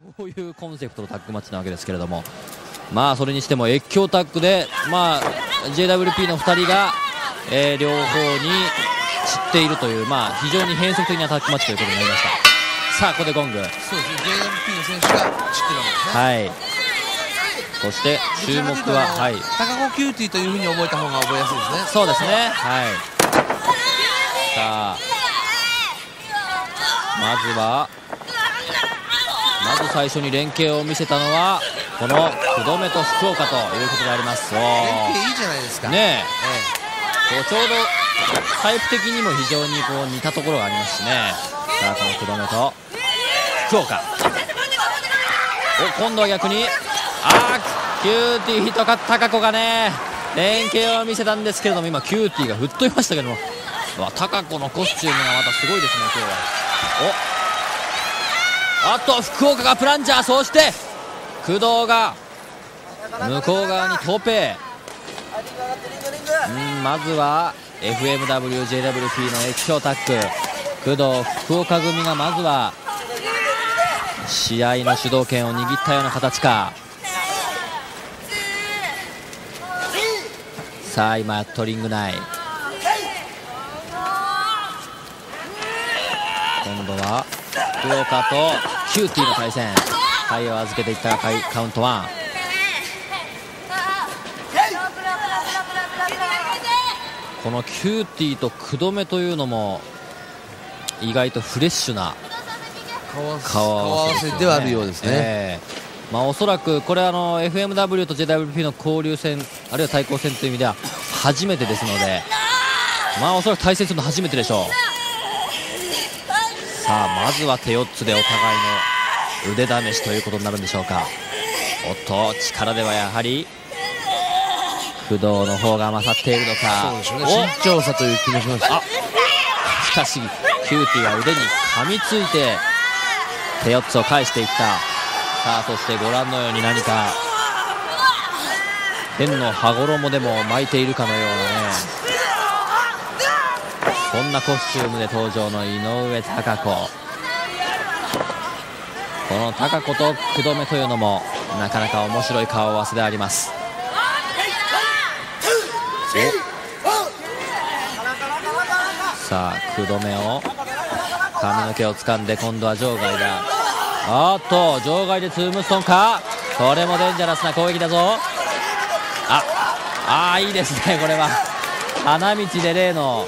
こういうコンセプトのタッグマッチなわけですけれども、まあそれにしても越境タッグで、まあ JWP の2人が、両方に散っているという、まあ非常に変則的なタッグマッチということになりました。さあここでゴング。 そうですね、 JWP の選手が散ってるわけですね。 はい。そして注目は、はい、 高子キューティーというふうに覚えた方が覚えやすいですね。 そうですね。はい。さあまず最初に連携を見せたのはこの福留と福岡ということであります。 連携いいじゃないですかねえ、こうちょうどタイプ的にも非常にこう似たところがありますしね。さあこの福留と福岡、今度は逆にキューティーと高子がね連携を見せたんですけれども、今キューティーが吹っ飛びましたけども、高子のコスチュームがまたすごいですね今日は。あと福岡がプランジャー、そして工藤が向こう側にトーペまずは FMWJWP の液晶タッグ、工藤福岡組がまずは試合の主導権を握ったような形か。さあ今トリング内、今度は福岡とキューティーの対戦、体を預けていったカウント1。このキューティーと工留というのも意外とフレッシュな顔合わせではあるようですね。 まあ、おそらくこれFMW と JWP の交流戦あるいは対抗戦という意味では初めてですので、まあおそらく対戦するの初めてでしょう。さあまずは手4つでお互いの腕試しということになるんでしょうか。おっと力ではやはり工藤の方が勝っているのか。 そうでしょうね、身長差という気もします。 しかしキューティーは腕に噛みついて手4つを返していった。さあそしてご覧のように何か変の羽衣でも巻いているかのようなね、そんなコスチュームで登場の井上貴子。この貴子と工留というのもなかなか面白い顔合わせであります。さあ工留を髪の毛を掴んで今度は場外だ。場外でツームストンか。これもデンジャラスな攻撃だぞ。いいですね。これは花道で例の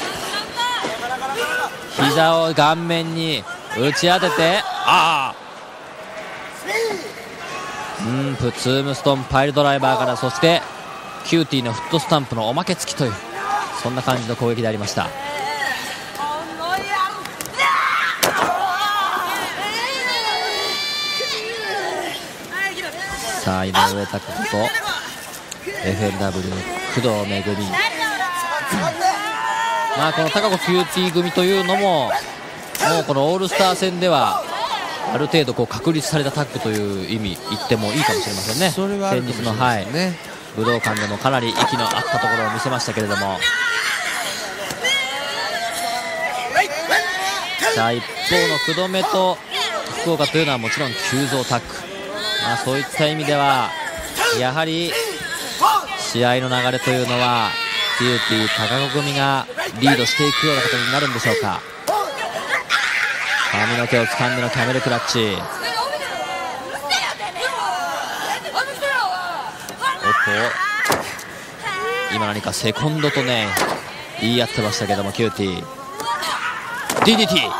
膝を顔面に打ち当ててツームストンパイルドライバーから、そしてキューティーのフットスタンプのおまけ付きという、そんな感じの攻撃でありました。さあ井上拓子と FMW 工藤めぐみ、まあこの高子キューティー組というのももうこのオールスター戦ではある程度こう確立されたタッグという意味言ってもいいかもしれませんね。 それはあるかもしれませんね。 武道館でもかなり息の合ったところを見せましたけれども、さあ一方の工留と福岡というのはもちろん急増タッグ、そういった意味ではやはり試合の流れというのはキューティー高子組がリードしていくようなことになるんでしょうか。髪の毛を掴んでのキャメルクラッチ。今何かセコンドとね言い合ってましたけども、キューティー DDT。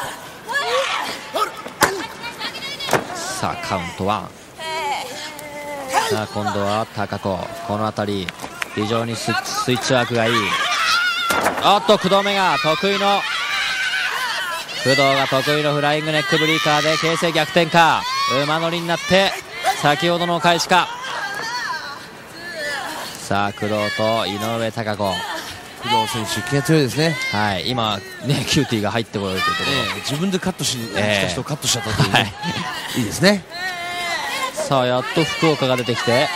さあカウント1。さあ今度は高子、この辺り非常にスイッチワークがいい。工留が得意の工藤が得意のフライングネックブリーカーで形勢逆転か。馬乗りになって先ほどの開始か。さあ工藤と井上貴子、 工藤選手気が強いですね。 今ねキューティーが入ってこようというところ、 自分でカットしに来た人をカットしちゃったという、いいですね。 さあやっと福岡が出てきて、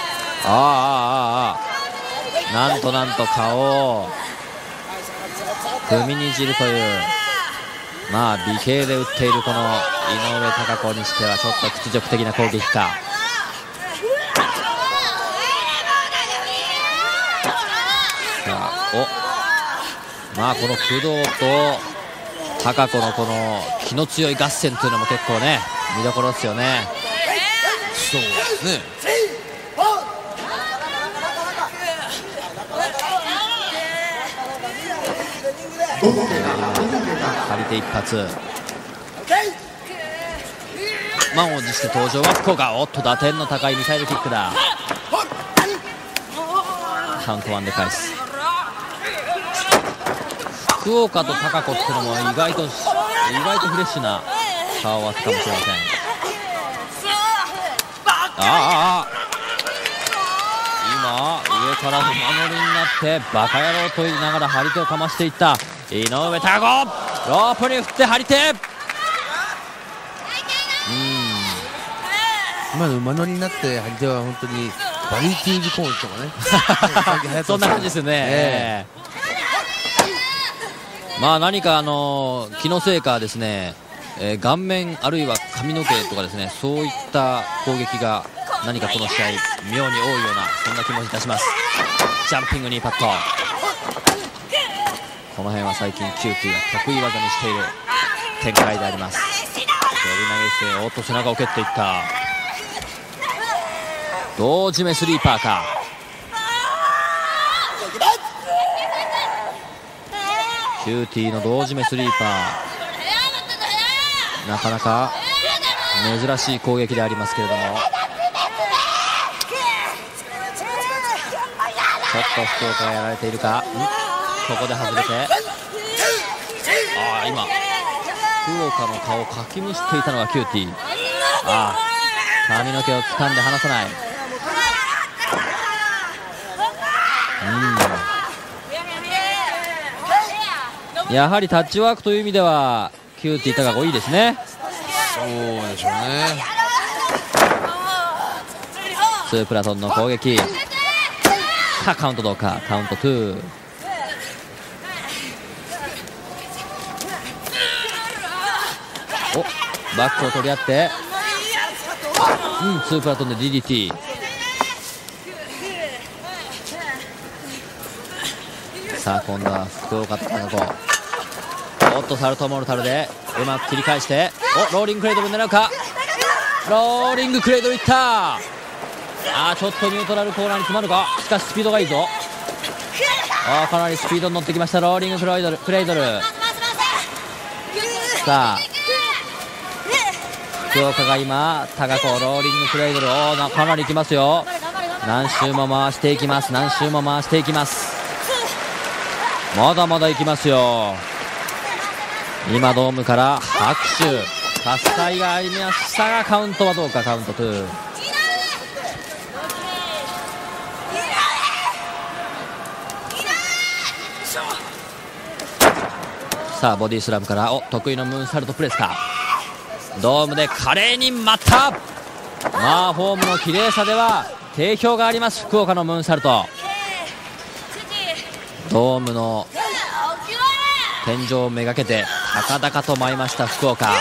なんと顔を踏みにじるというまあ美形で打っているこの井上貴子にしてはちょっと屈辱的な攻撃か。さあまあこの工藤と貴子のこの気の強い合戦というのも結構ね見どころですよね。 そうですね。 張り手一発、満を持して登場は福岡。おっと打点の高いミサイルキックだ。カウント1で返す。福岡と貴子っていうのも意外とフレッシュな顔合わせかもしれません。今上から馬乗りになってバカ野郎と言いながら張り手をかましていった井上貴子。ロープに振って張り手。 今の馬乗りになって張り手は本当にバニティーズコーンとかねそんな感じですよね。まあ何か気のせいかですね、顔面あるいは髪の毛とかですね、そういった攻撃が何かこの試合妙に多いようなそんな気もいたします。ジャンピングニーパット、この辺は最近キューティーが得意技にしている展開であります。飛び投げしておっと背中を蹴っていった。同時目スリーパーか。キューティーの同時目スリーパー、なかなか珍しい攻撃でありますけれども、ちょっと福岡がやられているか。ここで外れて、今福岡の顔をかきむしていたのがキューティー。髪の毛を掴んで離さない。やはりタッチワークという意味ではキューティー高子いいですね。 そうでしょうね。 ツープラトンの攻撃カウントどうか。カウント2。バックを取り合って、ツープラトンで DDT。 さあ今度は福岡貴子。おっとサルトモルタルでうまく切り返して、ローリングクレードル狙うか。ローリングクレードルいった。ちょっとニュートラルコーナーに詰まるか。しかしスピードがいいぞ。かなりスピードに乗ってきましたローリングクレードル。さあ福岡が今高子ローリングクレードルかなりいきますよ。何周も回していきます。まだまだいきますよ。今ドームから拍手喝采がありましたが、カウントはどうか。カウント2。さあボディスラムから得意のムーンサルトプレスか。ドームで華麗に待った。フォームの綺麗さでは定評があります福岡のムーンサルト。ドームの天井をめがけて高々と舞いました福岡。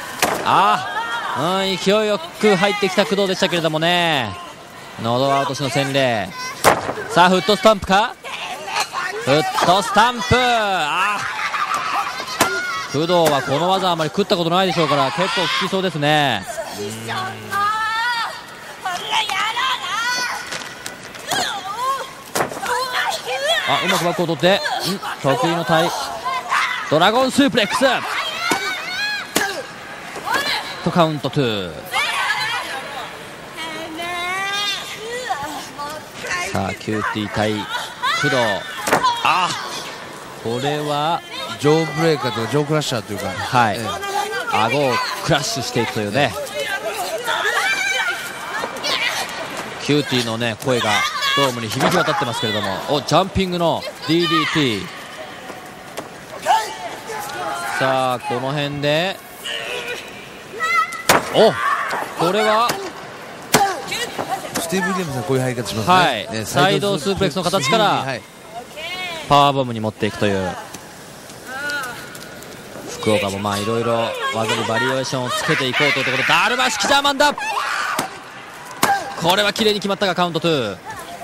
勢いよく入ってきた工藤でしたけれどもね、喉輪落としの洗礼。さあフットスタンプか。フットスタンプ。工藤はこの技あまり食ったことないでしょうから結構効きそうですね。うまくバックを取って得意のドラゴンスープレックスとカウント2。さあキューティー対工藤。これはジョーブレーカーとかジョークラッシャーというか、 顎をクラッシュしていくというね、キューティーのね声がドームに響き渡ってますけれども、ジャンピングの DDT。 さあこの辺でこれはスティーブ・ウィリアムさんこういう入り方しますね。 サイドスープレックスの形からパワーボムに持っていくという。福福岡もいろいろ技にバリエーションをつけていこうというところ。ダルマ式ジャーマンだ。これは綺麗に決まったがカウント2。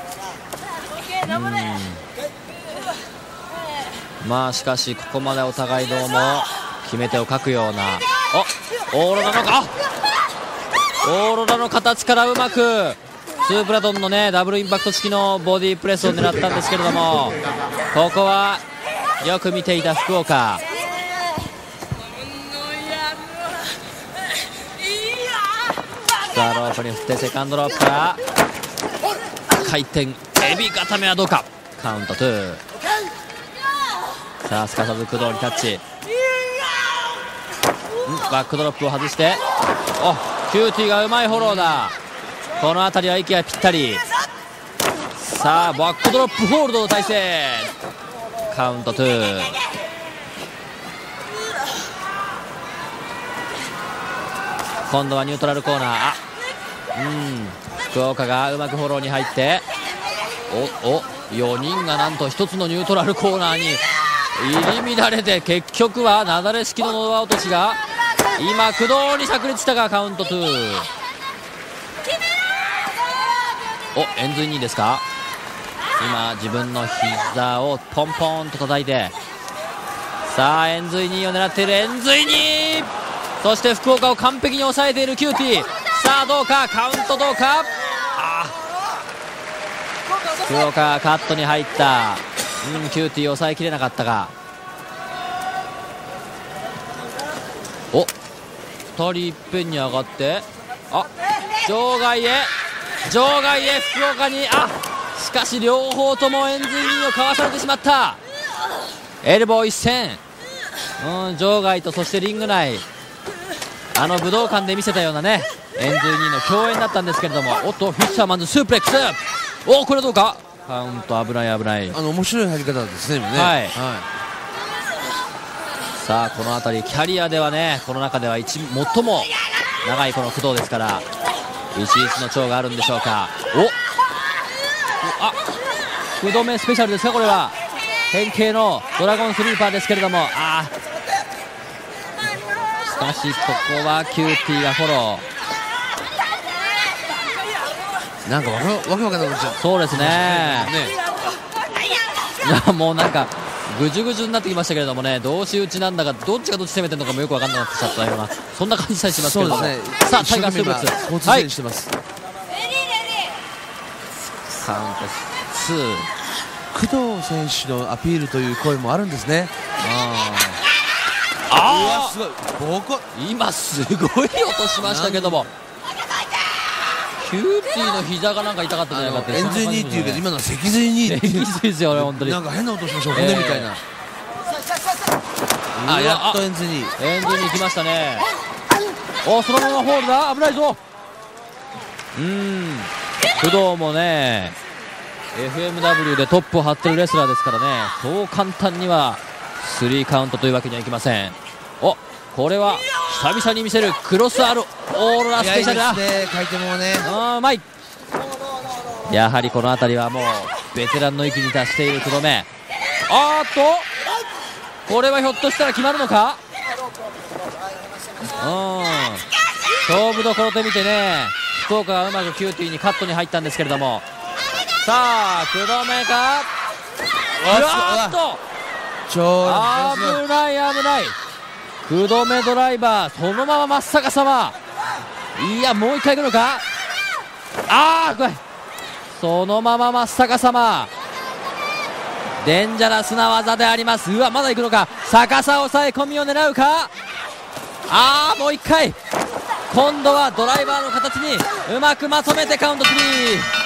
しかしここまでお互いどうも決め手を欠くような。オーロラのオーロラの形からうまくスープラトンのねダブルインパクト式のボディープレスを狙ったんですけれども、ここはよく見ていた福岡。さあロープに振ってセカンドロープから回転エビ固めはどうか。カウント2。さあすかさず工藤にタッチ。バックドロップを外して、キューティーがうまいフォローだ。この辺りは息がぴったり。さあバックドロップホールドの体勢。カウント2。今度はニュートラルコーナー。福岡がうまくフォローに入って、4人がなんと1つのニュートラルコーナーに入り乱れて、結局はなだれ式のノドア落としが今工藤に炸裂したがカウント2。エンズイニーですか。今自分の膝をポンポンと叩いて、さあエンズイニーを狙っているエンズイニー。そして福岡を完璧に抑えているキューティー。さあどうか、カウントどうか。福岡カットに入った。キューティーを抑えきれなかったが、2人いっぺんに上がって、場外へ福岡に、しかし両方ともエンズイニーをかわされてしまった。エルボー一戦、場外とそしてリング内、武道館で見せたようなねエンズイニーの共演だったんですけれども、フィッシャーマンズスープレックス。これどうか。カウント危ない。 面白い入り方ですね。 さあこの辺りキャリアではね、この中では最も長いこの工藤ですから、11の長があるんでしょうか。工藤目スペシャルですか。これは変形のドラゴンスリーパーですけれども、しかしここはキューティーがフォロー。 なんかわけわかんなくなっちゃう。 そうですね。もうなんかぐじゅぐじゅになってきましたけれどもね、同士打ちなんだかどっちがどっち攻めてるのかもよく分かんなくなってきちゃったような、そんな感じさえしますけれども。さあタイガースープレックス交通整理してます。 カウント2。 工藤選手のアピールという声もあるんですね。すごい今すごい音しましたけども、キューティーの膝がなんか痛かったんじゃないかって。 エンズイニーっていうけど今のは脊髄ニーって脊髄ですよね。本当になんか変な音しましょう、骨みたいな。やっとエンズイニー来ましたね。そのままホールだ。危ないぞ。工藤もね FMW でトップを張ってるレスラーですからね、そう簡単には3カウントというわけにはいきません。これは久々に見せるクロスアルオーロラスペシャルだ。 回転もねうまい。やはりこの辺りはもうベテランの域に達している工藤目。これはひょっとしたら決まるのか。勝負どころで見てね、福岡がうまくキューティーにカットに入ったんですけれども、さあ工藤目か。危ない工藤目ドライバー、そのまま真っ逆さま。もう一回いくのか。怖い。そのまま真っ逆さま。デンジャラスな技であります。まだいくのか。逆さ抑え込みを狙うか。もう一回。今度はドライバーの形にうまくまとめてカウント3。